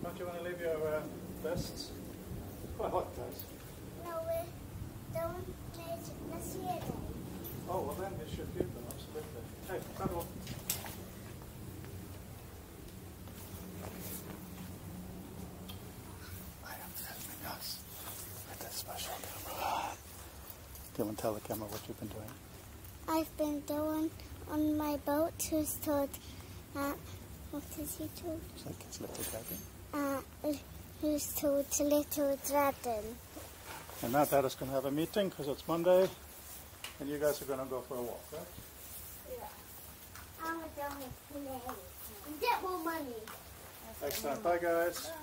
Don't you want to leave your vests? It's quite hot, guys. No, we don't need the theater. Oh, well then we should give them, absolutely. Hey, cuddle. I am filming us with a special camera. Do you want to tell the camera what you've been doing? I've been doing on my boat who's told, what is he told? It's like his little dragon. Who's told little dragon. And now Dad is going to have a meeting because it's Monday and you guys are going to go for a walk, right? Yeah. I'm going to play and get more money. Excellent. Bye guys.